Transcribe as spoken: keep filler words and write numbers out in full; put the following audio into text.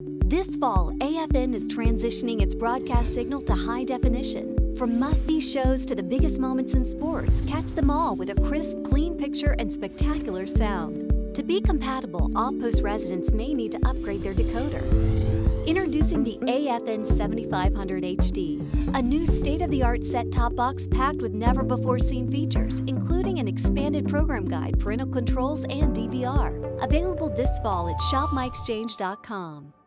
This fall, A F N is transitioning its broadcast signal to high definition. From must-see shows to the biggest moments in sports, catch them all with a crisp, clean picture and spectacular sound. To be compatible, off-post residents may need to upgrade their decoder. Introducing the A F N seventy-five hundred H D, a new state-of-the-art set-top box packed with never-before-seen features, including an expanded program guide, parental controls, and D V R. Available this fall at shop my exchange dot com.